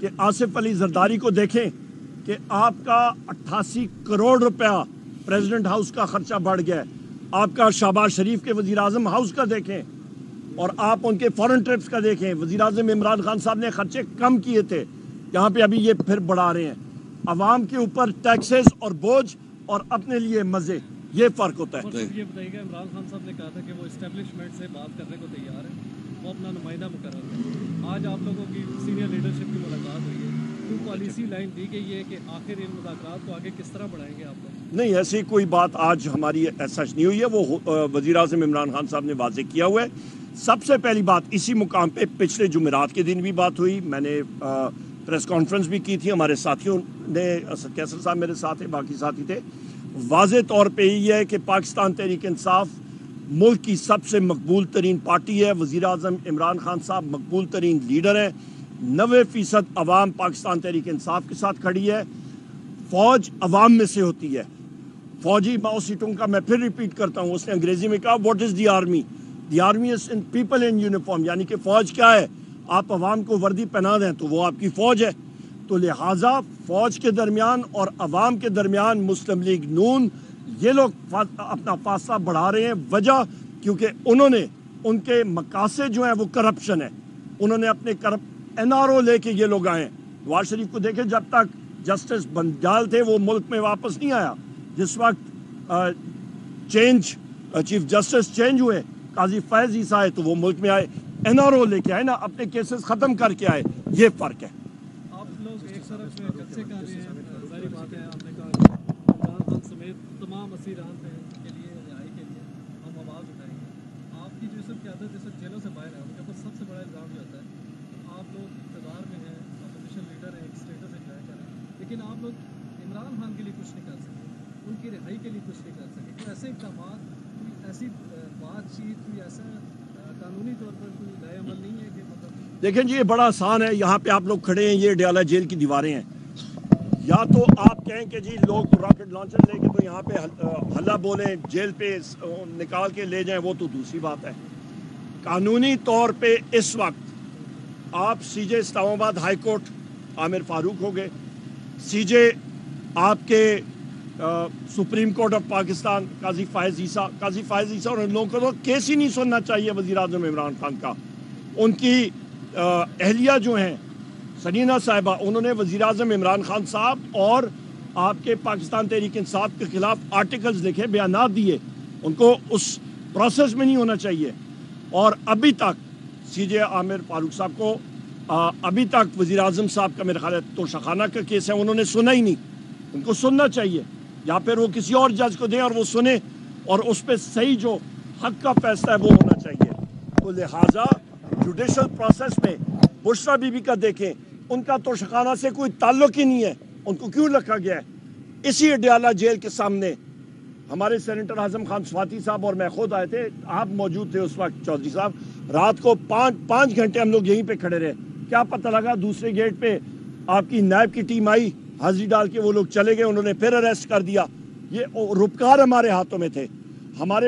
کہ آصف علی زرداری کو دیکھیں کہ آپ کا 88 کروڑ روپیہ پریزیڈنٹ ہاؤس کا خرچہ بڑھ گیا ہے. آپ کا شہباز شریف کے وزیر اعظم ہاؤس کا دیکھیں اور آپ ان کے فورن ٹرپس کا دیکھیں. وزیر اعظم عمران خان صاحب نے خرچے کم کیے تھے, یہاں پہ ابھی یہ پھر بڑھا رہے ہیں. عوام کے اوپر ٹیکسز اور بوجھ اور اپنے لیے مزے, یہ فرق ہوتا ہے. یہ بتائیے گا, عمران خان صاحب نے کہا تھا کہ وہ اسٹیبلشمنٹ سے بات کرنے کو تیار ہے, وہ اپنا نمائندہ مقرر ہے. آج آپ لوگوں کی سینئر لیڈرشپ کی ملاقات ہوئی ہے, تو پالیسی لائن دی گئی ہے کہ آخر ان مذاکرات کو آگے کس طرح بڑھائیں گے آپ لوگ؟ نہیں, ایسی کوئی بات آج ہماری سچ نہیں ہوئی ہے. وہ وزیر اعظم عمران خان صاحب نے واضح کیا ہوا ہے. سب سے پہلی بات اسی مقام پہ پچھلے جمعرات کے دن بھی بات ہوئی, میں نے پریس کانفرنس بھی کی تھی, ہمارے ساتھیوں نے, کیسر صاحب میرے ساتھ ہیں, باقی ساتھی تھے. واضح طور پہ یہ ہے کہ پاکستان تحریک انصاف ملک کی سب سے مقبول ترین پارٹی ہے. وزیر اعظم عمران خان صاحب مقبول ترین لیڈر ہیں. 90% عوام پاکستان تحریک انصاف کے ساتھ کھڑی ہے. فوج عوام میں سے ہوتی ہے. فوجی ماؤ سیٹوں کا میں پھر ریپیٹ کرتا ہوں, اس نے انگریزی میں کہا what is the army, the army is in people in uniform, یعنی کہ فوج کیا ہے, آپ عوام کو وردی پہنا دیں تو وہ آپ کی فوج ہے. تو لہٰذا فوج کے درمیان اور عوام کے درمیان مسلم لیگ نون یہ لوگ اپنا فاصلہ بڑھا رہے ہیں. وجہ کیونکہ انہوں نے, ان کے مقاصد جو ہیں وہ کرپشن ہے. انہوں نے اپنے NRO لے کے یہ لوگ آئے ہیں. نواز شریف کو دیکھیں, جب تک جسٹس بنجال تھے وہ ملک میں واپس نہیں آیا. جس وقت چیف جسٹس چینج ہوئے, قاضی فیض عیسیٰ آئے تو وہ ملک میں آئے, NRO لے کے آئے نا, اپنے کیسز ختم کر کے آئے. یہ فرق ہے. آپ لوگ ایک طرف جلسے کر رہے ہیں, ظاہری بات ہے, آپ نے کہا عمران خان سمیت تمام اسیران کے لیے رہائی کے لیے ہم آواز اٹھائیں گے. آپ کی جو اس وقت قیادت جس وقت جیلوں سے باہر ہے, ان کے اوپر سب سے بڑا الزام یہ ہوتا ہے آپ لوگ اقتدار میں ہیں, اپوزیشن لیڈر ہیں, ایک اسٹیٹس انجوائے کر رہے ہیں, لیکن آپ لوگ عمران خان کے لیے کچھ نہیں کر سکے, ان کی رہائی کے لیے کچھ نہیں کر سکے. کوئی ایسے اقدامات, کوئی ایسی بات چیت, کوئی ایسا قانونی طور پر کوئی رائے عمل نہیں ہے کہ مطلب؟ دیکھیں جی, یہ بڑا آسان ہے. یہاں پہ آپ لوگ کھڑے ہیں, یہ ڈیالہ جیل کی دیواریں ہیں. یا تو آپ کہیں کہ جی لوگ راکٹ لانچر لے کے تو یہاں پہ ہلا بولیں, جیل پہ نکال کے لے جائیں, وہ تو دوسری بات ہے. قانونی طور پہ اس وقت آپ سی جے اسلام آباد ہائی کورٹ عامر فاروق ہو گئے, سی جے آپ کے سپریم کورٹ آف پاکستان قاضی فائز عیسیٰ اور ان لوگوں کو تو کیس ہی نہیں سننا چاہیے وزیر اعظم عمران خان کا. ان کی اہلیہ جو ہیں سنینا صاحبہ, انہوں نے وزیر اعظم عمران خان صاحب اور آپ کے پاکستان تحریک انصاف کے خلاف آرٹیکلز لکھے, بیانات دیے. ان کو اس پروسیس میں نہیں ہونا چاہیے. اور ابھی تک سی جے عامر فاروق صاحب کو ابھی تک وزیر اعظم صاحب کا میرے خیال ہے توشخانہ کا کیس ہے, انہوں نے سنا ہی نہیں. ان کو سننا چاہیے, یا پھر وہ کسی اور جج کو دیں اور وہ سنیں, اور اس پہ صحیح جو حق کا فیصلہ ہے وہ ہونا چاہیے. تو لہٰذا جوڈیشل پروسیس میں بشرا بی بی کا دیکھیں, ان کا توشخانہ سے کوئی تعلق ہی نہیں ہے. ان کو کیوں رکھا گیا ہے؟ اسی اڈیالہ جیل کے سامنے ہمارے سینیٹر اعظم خان سواتی صاحب اور میں خود آئے تھے, آپ موجود تھے اس وقت چودھری صاحب. رات کو 5 گھنٹے ہم لوگ یہیں پہ کھڑے رہے. کیا پتہ لگا دوسرے گیٹ پہ آپ کی نائب کی ٹیم آئی, حاضری ڈال کے وہ لوگ چلے گئے, انہوں نے پھر اریسٹ کر دیا. یہ روپکار ہمارے ہاتھوں میں تھے. ہمارے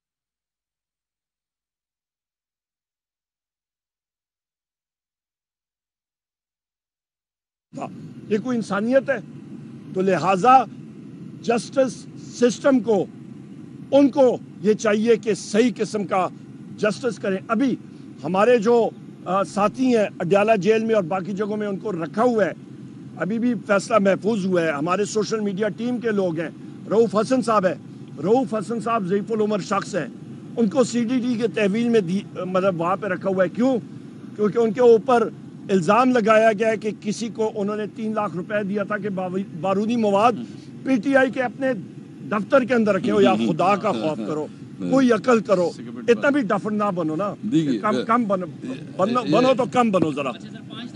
یہ کوئی انسانیت ہے؟ تو لہٰذا جسٹس سسٹم کو, ان کو یہ چاہیے کہ صحیح قسم کا جسٹس کریں. ابھی ہمارے جو ساتھی ہیں اڈیالہ جیل میں اور باقی جگہوں میں, ان کو رکھا ہوا ہے, ابھی بھی فیصلہ محفوظ ہوا ہے. ہمارے سوشل میڈیا ٹیم کے لوگ ہیں, رؤوف حسن صاحب ہے, رؤوف حسن صاحب ضعیف العمر شخص ہیں, ان کو CDD کے تحویل میں مطلب وہاں پہ رکھا ہوا ہے. کیوں؟ کیونکہ ان کے اوپر الزام لگایا گیا ہے کہ کسی کو انہوں نے 3 لاکھ روپے دیا تھا کہ بارودی مواد PTI کے اپنے دفتر کے اندر رکھے ہو. یا خدا کا خوف کرو, کوئی عقل کرو, اتنا بھی ڈفر نہ بنو نا, کم بنو تو کم بنو ذرا.